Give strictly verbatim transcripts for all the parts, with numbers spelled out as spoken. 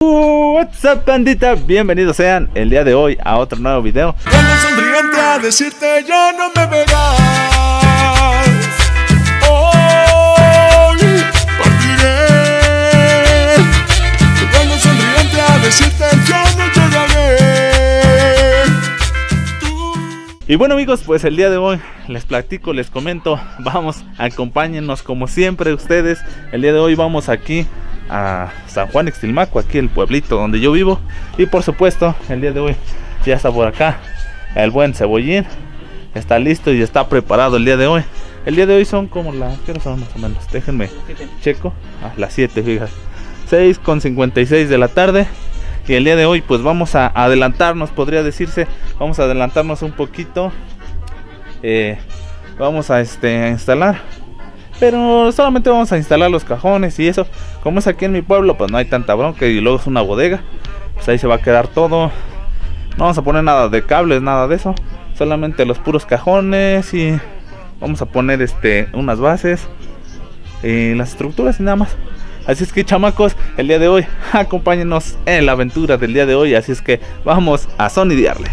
What's up, bandita, bienvenidos sean el día de hoy a otro nuevo video. Vengo sonriente a decirte ya no me verás. Hoy partiré. Vengo sonriente a decirte ya no llegaré. Tú... Y bueno, amigos, pues el día de hoy les platico, les comento. Vamos, acompáñennos como siempre ustedes. El día de hoy vamos aquí a San Juan Ixtilmaco, aquí el pueblito donde yo vivo. Y por supuesto el día de hoy ya está por acá el buen Cebollín, está listo y está preparado el día de hoy. El día de hoy son como las, ¿qué son más o menos? Déjenme checo, a las siete, fíjate, seis con cincuenta y seis de la tarde. Y el día de hoy pues vamos a adelantarnos, podría decirse, vamos a adelantarnos un poquito. eh, Vamos a este a instalar, pero solamente vamos a instalar los cajones y eso. Como es aquí en mi pueblo, pues no hay tanta bronca. Y luego es una bodega, pues ahí se va a quedar todo. No vamos a poner nada de cables, nada de eso. Solamente los puros cajones. Y vamos a poner este unas bases y las estructuras y nada más. Así es que, chamacos, el día de hoy acompáñenos en la aventura del día de hoy. Así es que vamos a sonidearle.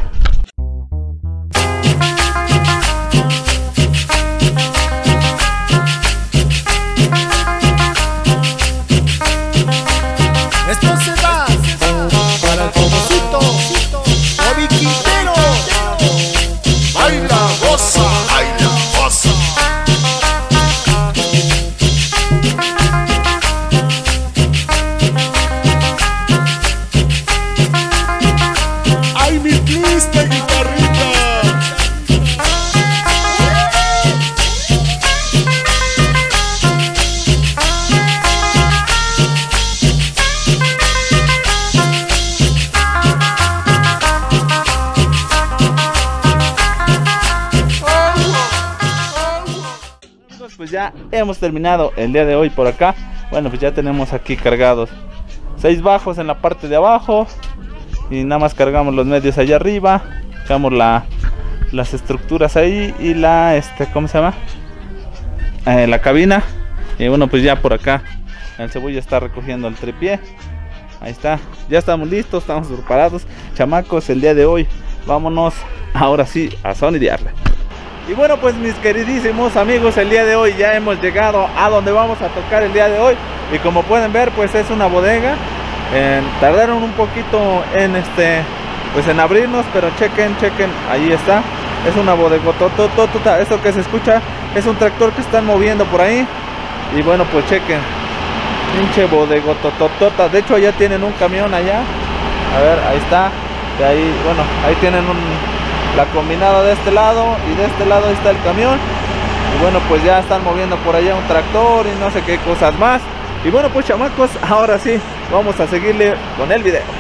Pues ya hemos terminado el día de hoy por acá. Bueno, pues ya tenemos aquí cargados seis bajos en la parte de abajo. Y nada más cargamos los medios allá arriba. Cargamos la, las estructuras ahí. Y la, este, ¿cómo se llama? Eh, la cabina. Y bueno, pues ya por acá el Cebolla está recogiendo el tripié. Ahí está, ya estamos listos, estamos preparados. Chamacos, el día de hoy vámonos ahora sí a sonidearle. Y bueno, pues mis queridísimos amigos, el día de hoy ya hemos llegado a donde vamos a tocar el día de hoy. Y como pueden ver, pues es una bodega. eh, Tardaron un poquito en este pues en abrirnos, pero chequen, chequen, ahí está. Es una bodegotototota. Eso que se escucha es un tractor que están moviendo por ahí. Y bueno, pues chequen, pinche bodegotototota. De hecho allá tienen un camión allá. A ver, ahí está. De ahí, bueno, ahí tienen un... la combinada de este lado y de este lado está el camión. Y bueno, pues ya están moviendo por allá un tractor y no sé qué cosas más. Y bueno, pues chamacos, ahora sí vamos a seguirle con el video.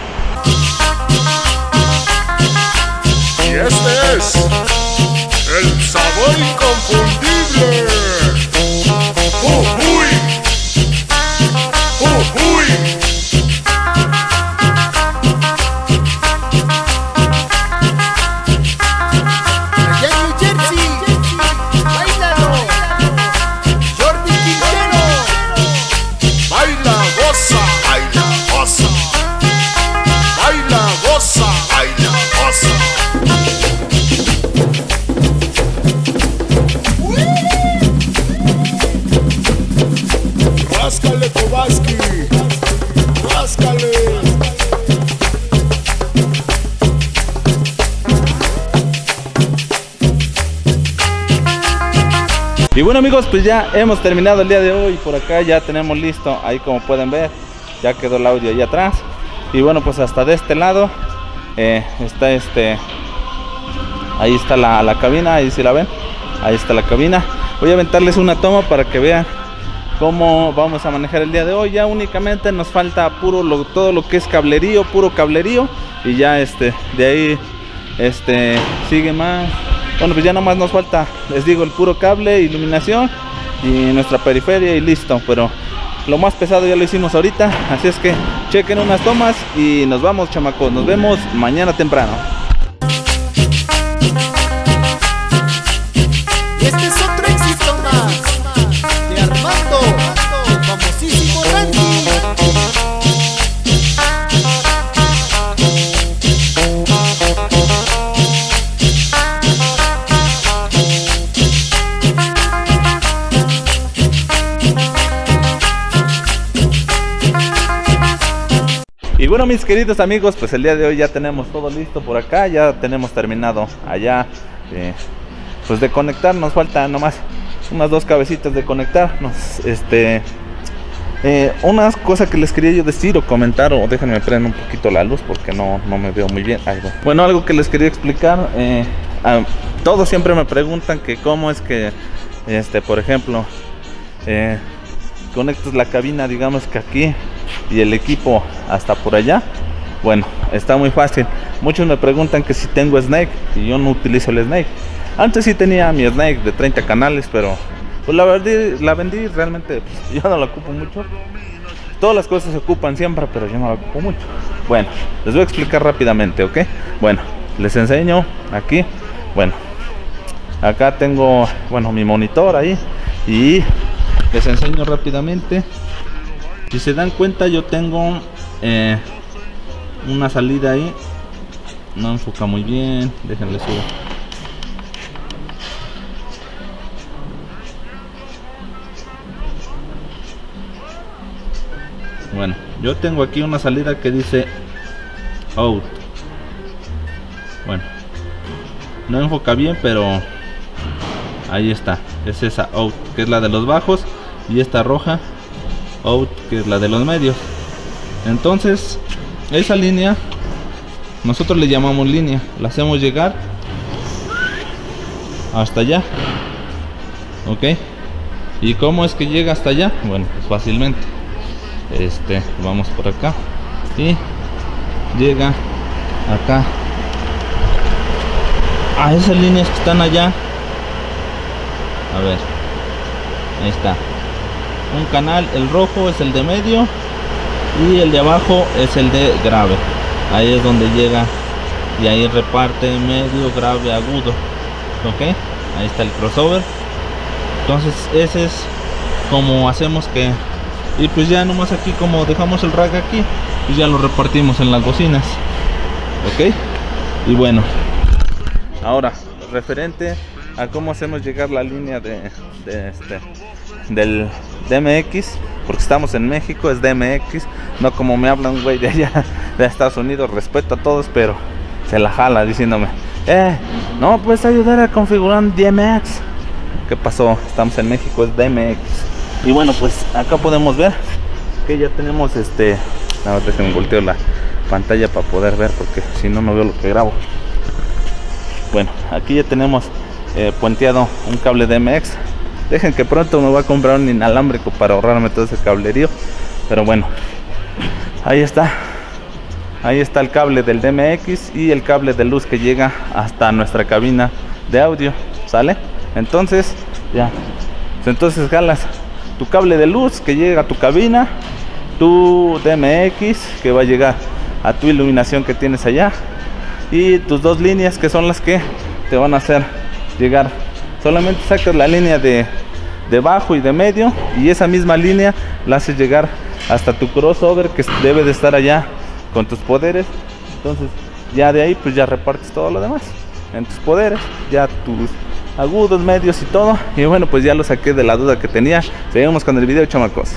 Y este es el sabor inconfundible. ¡Uh, uy! ¡Uh, uy! Ráscale, Kovaski, ráscale. Y bueno, amigos, pues ya hemos terminado el día de hoy. Por acá ya tenemos listo, ahí como pueden ver, ya quedó el audio allá atrás. Y bueno, pues hasta de este lado eh, está este, ahí está la, la cabina, ahí si la ven, ahí está la cabina. Voy a aventarles una toma para que vean cómo vamos a manejar el día de hoy. Ya únicamente nos falta puro lo, todo lo que es cablerío, puro cablerío. Y ya este, de ahí este, sigue más. Bueno, pues ya nomás nos falta, les digo, el puro cable, iluminación y nuestra periferia y listo. Pero lo más pesado ya lo hicimos ahorita. Así es que chequen unas tomas y nos vamos, chamacos. Nos vemos mañana temprano. Este es otro éxito más de Armando, el famosísimo Randy. Y bueno, mis queridos amigos, pues el día de hoy ya tenemos todo listo por acá. Ya tenemos terminado allá eh, pues de conectar. Nos falta nomás unas dos cabecitas de conectar. Nos, este eh, unas cosas que les quería yo decir o comentar, o déjenme prender un poquito la luz porque no, no me veo muy bien. Ahí va. Bueno, algo que les quería explicar, eh, a, todos siempre me preguntan que cómo es que este por ejemplo eh, conectas la cabina, digamos que aquí, y el equipo hasta por allá. Bueno, está muy fácil. Muchos me preguntan que si tengo Snake, y yo no utilizo el Snake. Antes sí tenía mi Snake de treinta canales, pero pues la vendí, la vendí realmente, pues, yo no la ocupo mucho. Todas las cosas se ocupan siempre, pero yo no la ocupo mucho. Bueno, les voy a explicar rápidamente, ¿ok? Bueno, les enseño aquí. Bueno, acá tengo, bueno, mi monitor ahí, y les enseño rápidamente. Si se dan cuenta, yo tengo eh, una salida ahí. No enfoca muy bien, déjenle subir. Bueno, yo tengo aquí una salida que dice out. Bueno, no enfoca bien, pero ahí está. Es esa out, que es la de los bajos, y esta roja out, que es la de los medios. Entonces esa línea nosotros le llamamos línea, la hacemos llegar hasta allá, ok. ¿Y cómo es que llega hasta allá? Bueno, pues fácilmente, este vamos por acá y llega acá a esas líneas que están allá. A ver, ahí está un canal, el rojo es el de medio y el de abajo es el de grave. Ahí es donde llega y ahí reparte medio, grave, agudo, ok. Ahí está el crossover. Entonces ese es como hacemos que, y pues ya nomás aquí como dejamos el rack aquí, pues ya lo repartimos en las bocinas, ok. Y bueno, ahora referente a cómo hacemos llegar la línea de, de este del D M X, porque estamos en México, es D M X, no como me hablan güey de allá de Estados Unidos. Respeto a todos, pero se la jala diciéndome, eh, no puedes ayudar a configurar un D M X. ¿Qué pasó? Estamos en México, es D M X. Y bueno, pues acá podemos ver que ya tenemos este, nada más me volteo la pantalla para poder ver, porque si no no veo lo que grabo. Bueno, aquí ya tenemos eh, puenteado un cable D M X. Dejen que pronto me voy a comprar un inalámbrico para ahorrarme todo ese cablerío. Pero bueno, ahí está. Ahí está el cable del D M X y el cable de luz que llega hasta nuestra cabina de audio. ¿Sale? Entonces, ya. Entonces jalas tu cable de luz que llega a tu cabina, tu D M X que va a llegar a tu iluminación que tienes allá, y tus dos líneas que son las que te van a hacer llegar. Solamente sacas la línea de, de bajo y de medio, y esa misma línea la haces llegar hasta tu crossover, que debe de estar allá con tus poderes. Entonces ya de ahí pues ya repartes todo lo demás en tus poderes, ya tus agudos, medios y todo. Y bueno, pues ya lo saqué de la duda que tenía. Seguimos con el video, chamacos.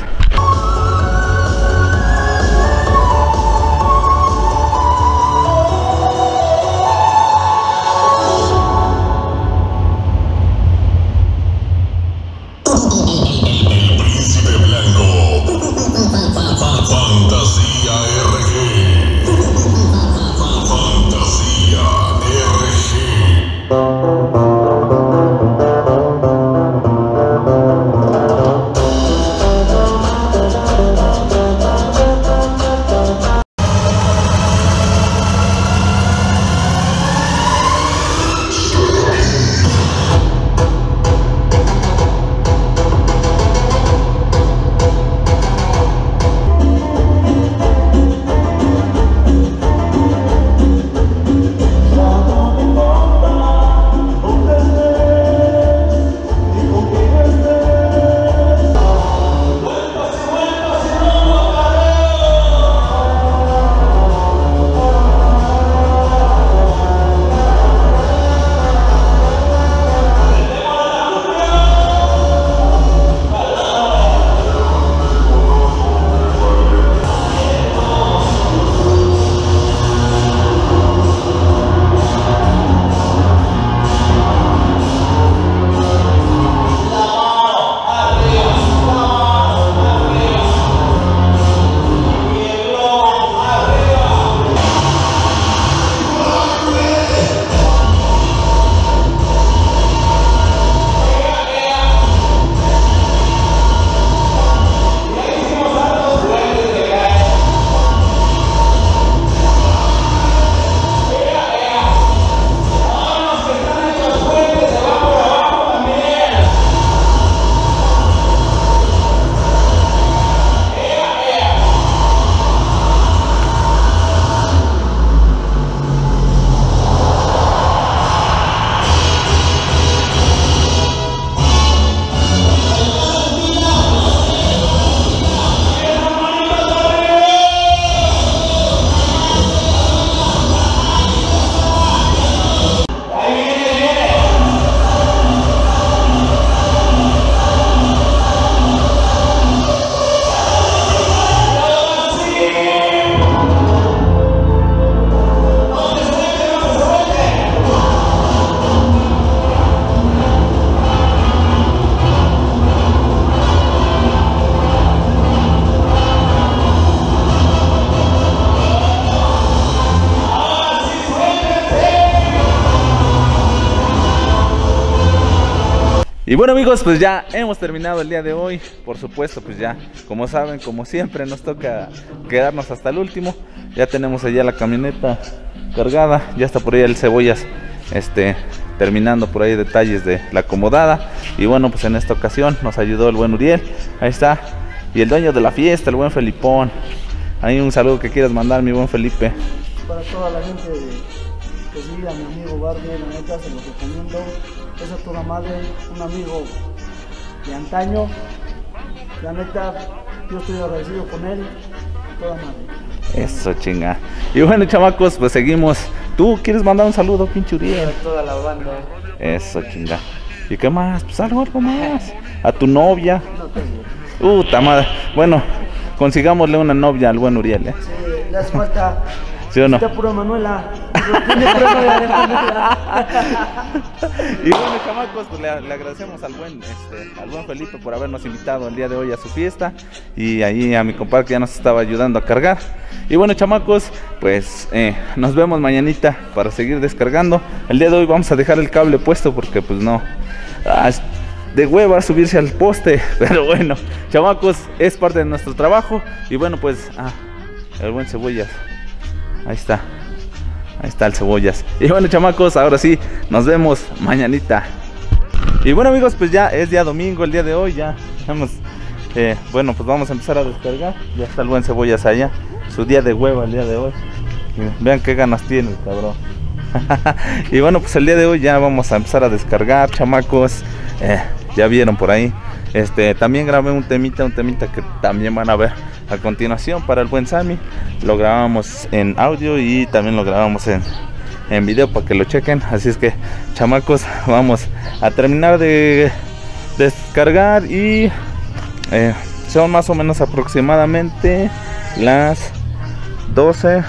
Y bueno amigos, pues ya hemos terminado el día de hoy. Por supuesto, pues ya, como saben, como siempre nos toca quedarnos hasta el último. Ya tenemos allá la camioneta cargada, ya está por ahí el Cebollas, este, terminando por ahí detalles de la acomodada. Y bueno, pues en esta ocasión nos ayudó el buen Uriel, ahí está. Y el dueño de la fiesta, el buen Felipón. Hay un saludo que quieras mandar, mi buen Felipe. Para toda la gente que sigue a mi amigo Barbie, la neta se lo recomiendo. Es a toda madre, un amigo de antaño. La neta, yo estoy agradecido con él, toda madre. Eso, chinga. Y bueno, chamacos, pues seguimos. ¿Tú quieres mandar un saludo, pinche Uriel? A toda la banda. Eso, chinga. ¿Y qué más? Pues algo, algo más. A tu novia. No tengo. Puta madre. Bueno, consigámosle una novia al buen Uriel, ¿eh? Sí, le hace falta. ¿Sí o no? Está pura Manuela. Tiene pura Manuela. Y bueno, chamacos, pues le, le agradecemos al buen, este, al buen Felipe por habernos invitado el día de hoy a su fiesta. Y ahí a mi compadre que ya nos estaba ayudando a cargar. Y bueno, chamacos, pues eh, nos vemos mañanita para seguir descargando. El día de hoy vamos a dejar el cable puesto porque pues no, ah, de hueva subirse al poste. Pero bueno, chamacos, es parte de nuestro trabajo. Y bueno, pues, ah, el buen Cebollas. Ahí está. Ahí está el Cebollas. Y bueno, chamacos, ahora sí, nos vemos mañanita. Y bueno amigos, pues ya es día domingo el día de hoy. Ya vamos, eh, bueno, pues vamos a empezar a descargar. Ya está el buen Cebollas allá. Su día de hueva el día de hoy. Y vean qué ganas tiene el cabrón. Y bueno, pues el día de hoy ya vamos a empezar a descargar, chamacos. eh, Ya vieron por ahí. Este, también grabé un temita, un temita que también van a ver a continuación para el buen Sammy. Lo grabamos en audio y también lo grabamos en, en video para que lo chequen. Así es que, chamacos, vamos a terminar de descargar y eh, son más o menos aproximadamente las doce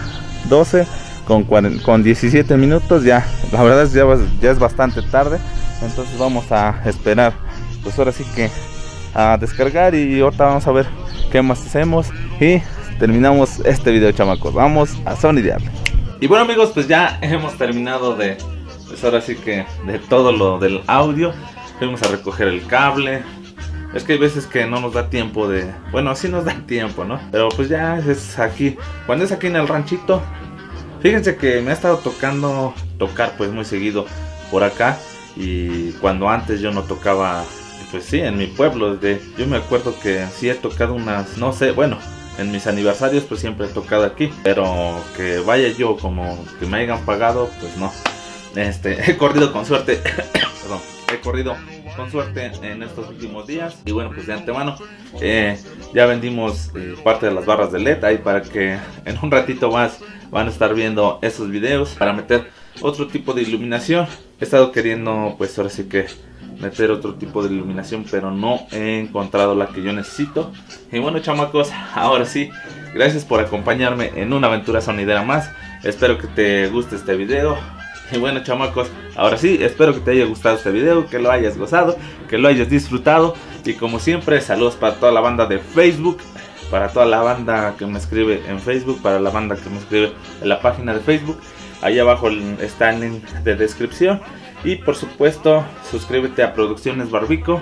con, con diecisiete minutos. Ya, la verdad es ya, ya es bastante tarde. Entonces vamos a esperar, pues ahora sí que a descargar y ahorita vamos a ver qué más hacemos y terminamos este video, chamacos. Vamos a sonidearle. Y bueno amigos, pues ya hemos terminado de, pues ahora sí que de todo lo del audio. Fuimos a recoger el cable. Es que hay veces que no nos da tiempo de, bueno, sí nos da tiempo, ¿no? Pero pues ya es aquí, cuando es aquí en el ranchito. Fíjense que me ha estado tocando tocar pues muy seguido por acá. Y cuando antes yo no tocaba, pues sí, en mi pueblo, desde, yo me acuerdo que sí he tocado unas, no sé, bueno, en mis aniversarios pues siempre he tocado aquí, pero que vaya yo como que me hayan pagado, pues no. Este, he corrido con suerte, perdón, he corrido con suerte en estos últimos días. Y bueno, pues de antemano eh, ya vendimos eh, parte de las barras de L E D ahí para que en un ratito más van a estar viendo esos videos para meter otro tipo de iluminación. He estado queriendo pues ahora sí que meter otro tipo de iluminación, pero no he encontrado la que yo necesito. Y bueno, chamacos, ahora sí, gracias por acompañarme en una aventura sonidera más. Espero que te guste este video. Y bueno, chamacos, ahora sí, espero que te haya gustado este video, que lo hayas gozado, que lo hayas disfrutado. Y como siempre, saludos para toda la banda de Facebook, para toda la banda que me escribe en Facebook, para la banda que me escribe en la página de Facebook. Ahí abajo está el link de descripción. Y por supuesto, suscríbete a Producciones Barbico.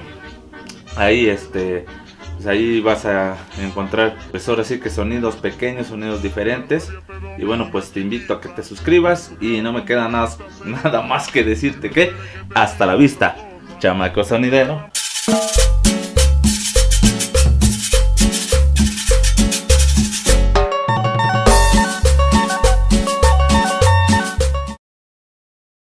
Ahí este, pues ahí vas a encontrar, pues ahora sí que sonidos pequeños, sonidos diferentes. Y bueno, pues te invito a que te suscribas. Y no me queda nada, nada más que decirte que hasta la vista, chamaco sonidero.